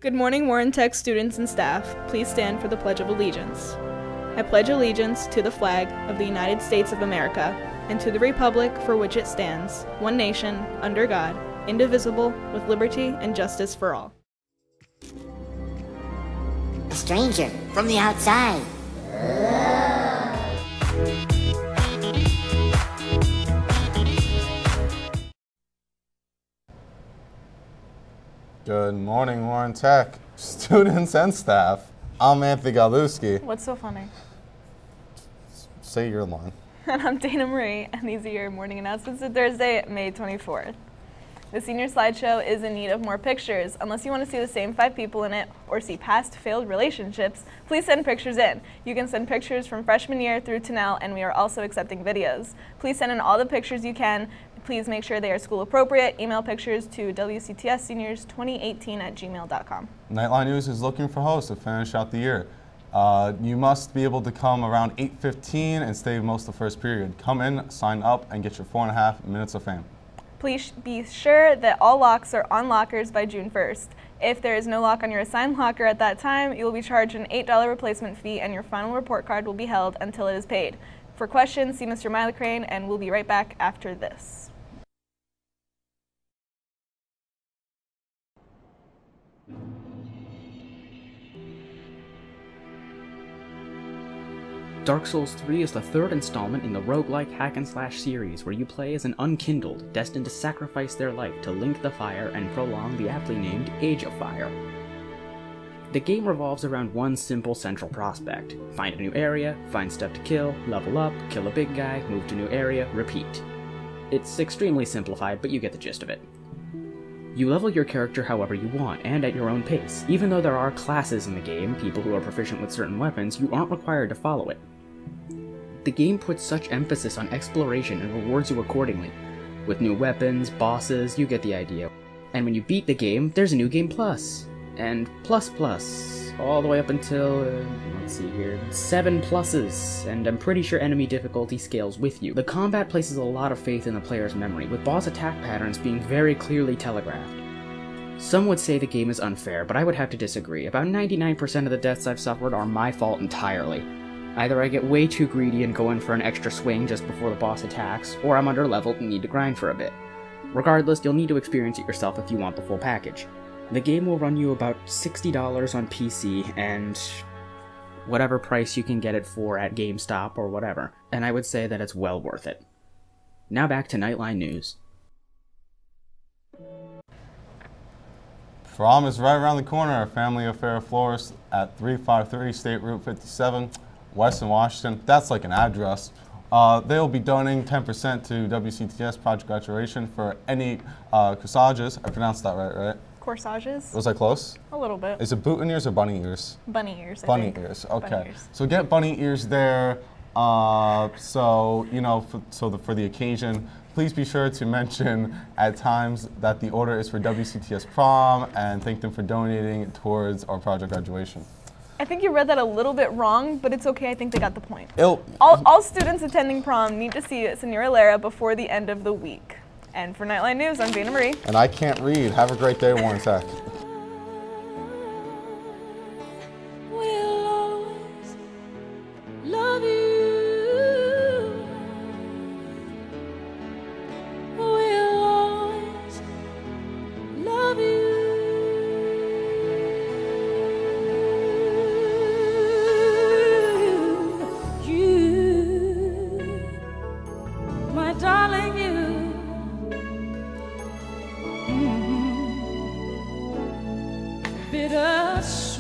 Good morning, Warren Tech students and staff. Please stand for the Pledge of Allegiance. I pledge allegiance to the flag of the United States of America and to the republic for which it stands, one nation, under God, indivisible, with liberty and justice for all. A stranger from the outside. Good morning, Warren Tech students and staff. I'm Anthony Galuski. What's so funny? Say your line. And I'm Dana Marie, and these are your morning announcements for Thursday, May 24th. The senior slideshow is in need of more pictures. Unless you want to see the same 5 people in it or see past failed relationships, please send pictures in. You can send pictures from freshman year through to now, and we are also accepting videos. Please send in all the pictures you can. Please make sure they are school appropriate. Email pictures to wctsseniors2018@gmail.com. Knightline News is looking for hosts to finish out the year. You must be able to come around 8:15 and stay most of the first period. Come in, sign up, and get your 4.5 minutes of fame. Please be sure that all locks are on lockers by June 1st. If there is no lock on your assigned locker at that time, you will be charged an $8 replacement fee, and your final report card will be held until it is paid. For questions, see Mr. Milacrane, and we'll be right back after this. Dark Souls 3 is the 3rd installment in the roguelike hack-and-slash series, where you play as an unkindled, destined to sacrifice their life to link the fire and prolong the aptly named Age of Fire. The game revolves around one simple central prospect: find a new area, find stuff to kill, level up, kill a big guy, move to a new area, repeat. It's extremely simplified, but you get the gist of it. You level your character however you want, and at your own pace. Even though there are classes in the game, people who are proficient with certain weapons, you aren't required to follow it. The game puts such emphasis on exploration and rewards you accordingly. With new weapons, bosses, you get the idea. And when you beat the game, there's a new game plus. And plus, all the way up until, let's see here, 7 pluses, and I'm pretty sure enemy difficulty scales with you. The combat places a lot of faith in the player's memory, with boss attack patterns being very clearly telegraphed. Some would say the game is unfair, but I would have to disagree. About 99% of the deaths I've suffered are my fault entirely. Either I get way too greedy and go in for an extra swing just before the boss attacks, or I'm under-leveled and need to grind for a bit. Regardless, you'll need to experience it yourself if you want the full package. The game will run you about $60 on PC, and whatever price you can get it for at GameStop or whatever, and I would say that it's well worth it. Now back to Knightline News. Prom is right around the corner. Family Affair Florist at 353 State Route 57, Western Washington. That's like an address. They will be donating 10% to WCTS Project Graduation for any corsages. I pronounced that right? Corsages? Was I close? A little bit. Is it boot ears or bunny ears? Bunny ears, I bunny think. Ears, okay. Bunny ears. So get bunny ears there. So, you know, for the occasion, please be sure to mention at times that the order is for WCTS Prom and thank them for donating towards our project graduation. I think you read that a little bit wrong, but it's okay. I think they got the point. All students attending prom need to see Senora Lara before the end of the week. And for Knightline News, I'm Dana Marie. And I can't read. Have a great day, Warren Tech. We'll always love you. We'll always love you. My darling, you. Bitter